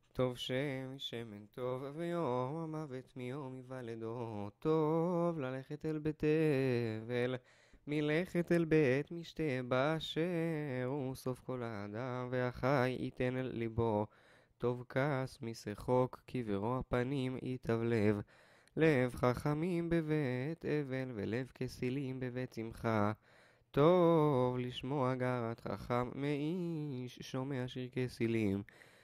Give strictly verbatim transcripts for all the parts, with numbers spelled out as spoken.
טוב שם שמן טוב ויום המוות מיום היוולדו. טוב ללכת אל בית אבל מלכת אל בית משתה באשר הוא סוף כל האדם והחי ייתן אל ליבו. טוב כס משחוק כי ברוע פנים ייטב לב. לב חכמים בבית אבל ולב כסילים בבית שמחה. טוב לשמוע גרת חכם מאיש שומע שיר כסילים.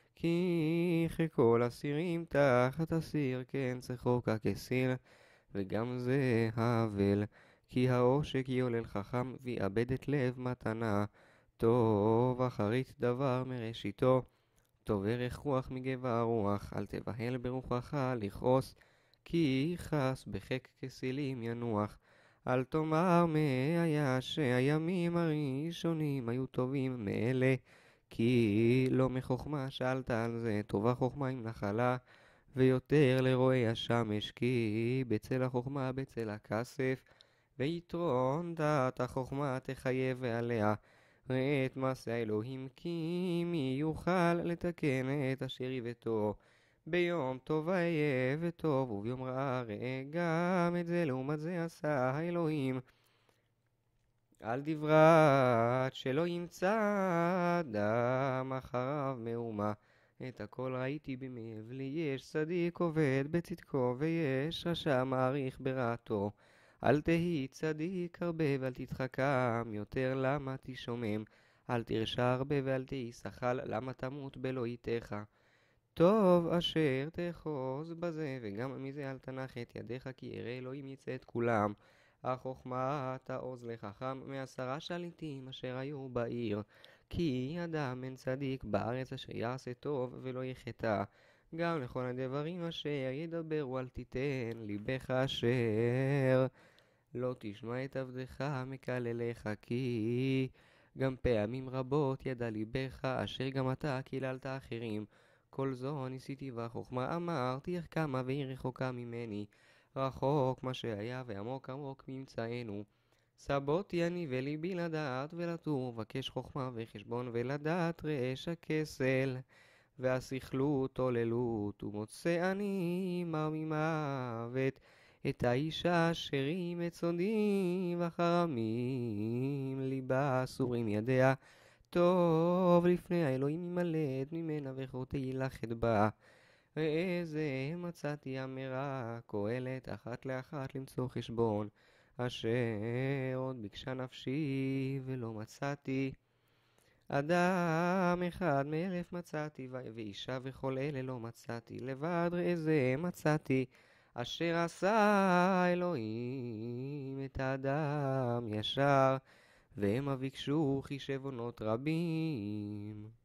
כי ככל אסירים תחת אסיר כן צחוק הכסיל וגם זה האבל. כי העושק יולל חכם ויאבד את לב מתנה. טוב אחרית דבר מראשיתו, טוב ערך רוח מגבע הרוח. אל תבהל ברוחך לכעוס, כי יכעס בחק כסילים ינוח. אל תאמר מה היה שהימים הראשונים היו טובים מאלה, כי לא מחוכמה שאלת על זה. טובה חוכמה עם נחלה ויותר לרועי השמש, כי בצל החוכמה בצל הכסף ויתרון דעת החוכמה תחייב עליה. ראה את מעשה האלוהים כי מי יוכל לתקן את אשר יבטו. ביום טוב אהיה וטוב וביום רעה ראה גם את זה. לעומת זה עשה האלוהים על דברת שלא ימצא אדם אחריו מאומה. את הכל ראיתי במב לי, יש צדיק עובד בצדקו ויש רשע מעריך ברעתו. אל תהי צדיק הרבה ואל תתחכם יותר, למה תשומם? אל תרשע הרבה ואל תהי שחל, למה תמות בלא איתך? טוב אשר תאחוז בזה וגם מזה אל תנח את ידיך, כי ירא אלוהים יצא את כולם. החוכמה תעוז לחכם מעשרה שליטים אשר היו בעיר. כי אדם אין צדיק בארץ אשר יעשה טוב ולא יחטא. גם לכל הדברים אשר ידברו אל תיתן ליבך, אשר לא תשמע את עבדך מקלליך. כי גם פעמים רבות ידע ליבך אשר גם אתה קיללת אחרים. כל זו ניסיתי והחוכמה אמרתי, איך כמה והיא רחוקה ממני. רחוק מה שהיה ועמוק עמוק ממצאנו. סבותי אני וליבי לדעת ולטור, ובקש חוכמה וחשבון ולדעת רעש הכסל. והסכלות עוללות, ומוצא אני מר ממוות. את האישה אשר היא מצודי וחרמים ליבה אסורים ידיה. טוב לפני האלוהים ימלט ממנה וחוטאי לכת בה. ראה זה מצאתי אמרה קהלת אחת לאחת למצוא חשבון, אשר עוד ביקשה נפשי ולא מצאתי. אדם אחד מאלף מצאתי ואישה וכל אלה לא מצאתי. לבד ראה זה מצאתי אשר עשה אלוהים את האדם ישר, והם ביקשו חישבונות רבים.